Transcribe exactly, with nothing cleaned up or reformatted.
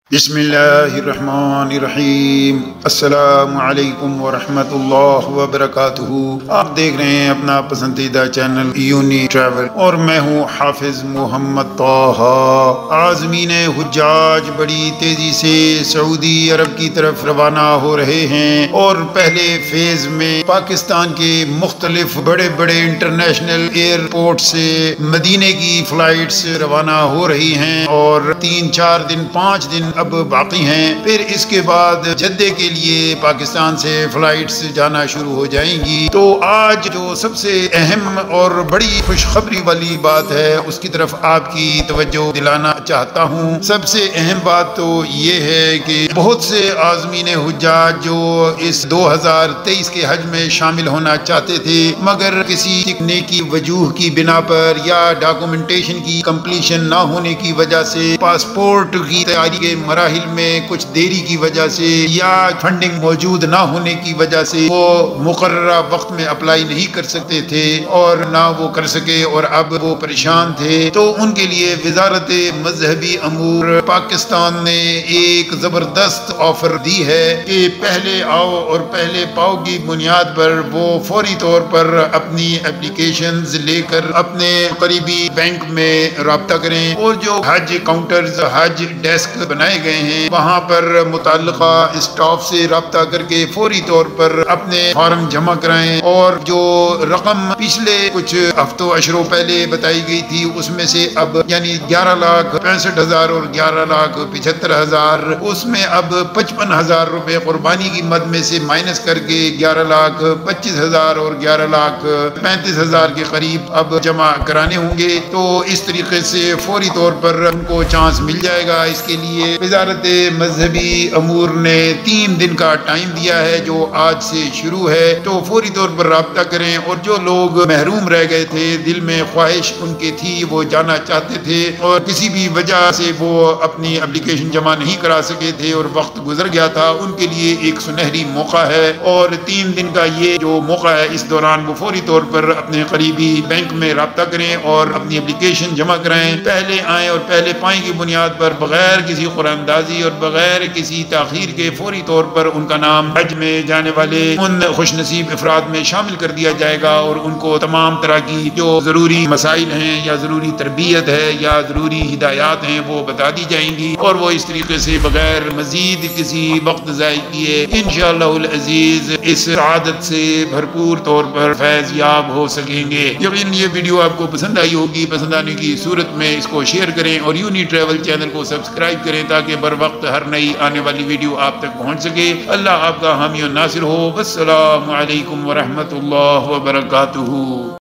بسم اللہ الرحمن الرحیم۔ السلام علیکم ورحمۃ اللہ وبرکاتہ۔ آپ دیکھ رہے ہیں اپنا پسندیدہ چینل یونی ٹریول اور میں ہوں حافظ محمد طہ۔ عازمین حجاج بڑی تیزی سے سعودی عرب کی طرف روانہ ہو رہے ہیں اور پہلے فیز میں پاکستان کے مختلف بڑے بڑے انٹرنیشنل ایئرپورٹ سے مدینے کی فلائٹس روانہ ہو رہی ہیں اور تین چار دن پانچ دن اب باقی ہیں، پھر اس کے بعد جدے کے لیے پاکستان سے فلائٹس جانا شروع ہو جائیں گی۔ تو آج جو سب سے اہم اور بڑی خوشخبری والی بات ہے اس کی طرف آپ کی توجہ دلانا چاہتا ہوں۔ سب سے اہم بات تو یہ ہے کہ بہت سے عازمین حجاج جو اس دو ہزار تیئیس کے حج میں شامل ہونا چاہتے تھے مگر کسی نیکی وجوہ کی بنا پر یا ڈاکومنٹیشن کی کمپلیشن نہ ہونے کی وجہ سے، پاسپورٹ کی تیاری کے مراحل میں کچھ دیری کی وجہ سے یا فنڈنگ موجود نہ ہونے کی وجہ سے وہ مقررہ وقت میں اپلائی نہیں کر سکتے تھے اور نہ وہ کر سکے اور اب وہ پریشان تھے، تو ان کے لیے وزارت مذہبی امور پاکستان نے ایک زبردست آفر دی ہے کہ پہلے آؤ اور پہلے پاؤ کی بنیاد پر وہ فوری طور پر اپنی اپلیکیشنز لے کر اپنے قریبی بینک میں رابطہ کریں اور جو حج کاؤنٹرز حج ڈیسک بنائے گئے ہیں وہاں پر متعلقہ اسٹاف سے رابطہ کر کے فوری طور پر اپنے فارم جمع کرائیں اور جو رقم پچھلے کچھ ہفتوں اشروں پہلے بتائی گئی تھی اس میں سے اب یعنی گیارہ لاکھ پینسٹھ ہزار اور گیارہ لاکھ پچہتر ہزار اس میں اب پچپن ہزار روپے قربانی کی مد میں سے مائنس کر کے گیارہ لاکھ پچیس ہزار اور گیارہ لاکھ پینتیس ہزار کے قریب اب جمع کرانے ہوں گے۔ تو اس طریقے سے فوری طور پر ان کو چانس مل جائے گا۔ اس کے لیے وزارت مذہبی امور نے تین دن کا ٹائم دیا ہے جو آج سے شروع ہے، تو فوری طور پر رابطہ کریں اور جو لوگ محروم رہ گئے تھے، دل میں خواہش ان کے تھی وہ جانا چاہتے تھے اور کسی بھی وجہ سے وہ اپنی اپلیکیشن جمع نہیں کرا سکے تھے اور وقت گزر گیا تھا، ان کے لیے ایک سنہری موقع ہے اور تین دن کا یہ جو موقع ہے اس دوران وہ فوری طور پر اپنے قریبی بینک میں رابطہ کریں اور اپنی اپلیکیشن جمع کرائیں۔ پہلے آئیں اور پہلے پائیں کی بنیاد پر بغیر کسی قرآن اندازی اور بغیر کسی تاخیر کے فوری طور پر ان کا نام حج میں جانے والے ان خوش نصیب افراد میں شامل کر دیا جائے گا اور ان کو تمام طرح کی جو ضروری مسائل ہیں یا ضروری تربیت ہے یا ضروری ہدایات ہیں وہ بتا دی جائیں گی اور وہ اس طریقے سے بغیر مزید کسی وقت ضائع کیے انشاءاللہ العزیز اس سعادت سے بھرپور طور پر فیض یاب ہو سکیں گے۔ یقین یہ ویڈیو آپ کو پسند آئی ہوگی، پسند آنے کی صورت میں اس کو شیئر کریں اور یونی ٹریول چینل کو سبسکرائب کریں تاکہ بر وقت ہر نئی آنے والی ویڈیو آپ تک پہنچ سکے۔ اللہ آپ کا حامی و ناصر ہو۔ السلام علیکم ورحمۃ اللہ وبرکاتہ۔